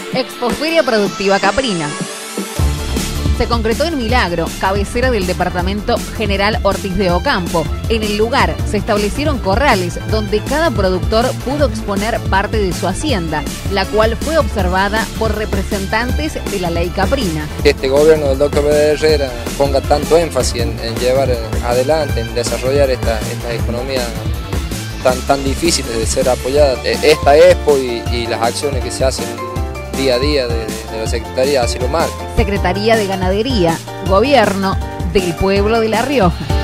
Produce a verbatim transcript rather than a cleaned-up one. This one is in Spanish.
Expoferia Productiva Caprina. Se concretó en Milagro, cabecera del departamento General Ortiz de Ocampo. En el lugar se establecieron corrales donde cada productor pudo exponer parte de su hacienda, la cual fue observada por representantes de la ley caprina. Este gobierno del doctor Herrera ponga tanto énfasis en, en llevar adelante, en desarrollar esta, esta economía tan, tan difíciles de ser apoyadas. Esta Expo y, y las acciones que se hacen día a día de, de la Secretaría así lo marcan. Secretaría de Ganadería, Gobierno del Pueblo de La Rioja.